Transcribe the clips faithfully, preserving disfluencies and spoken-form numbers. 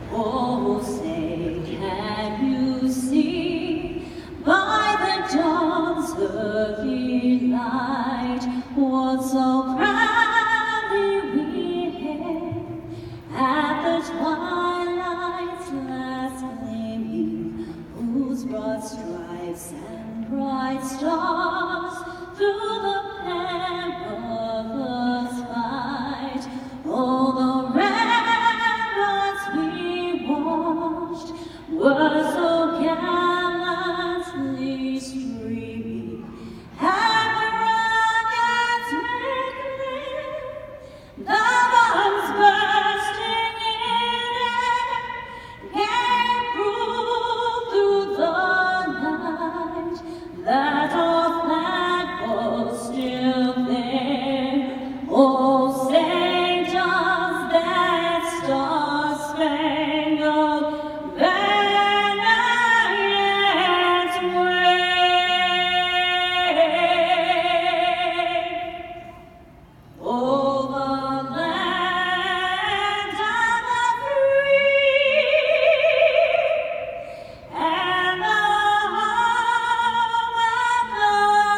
Oh, say, can you see by the dawn's early light what so proudly we hailed at the twilight's last gleaming, whose broad stripes and bright stars through the perilous fight, all the ramparts we watched were so gallantly streaming, and the rockets made clear, the bombs bursting in air gave proof through the night that our flag was still there. Oh, say does that star-spangled banner yet wave over the land of the free and the home of the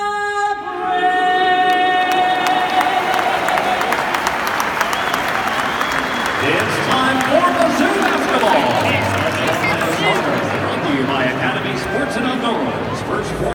It's time for Mizzou basketball. Brought to you by Academy Sports and Outdoors. First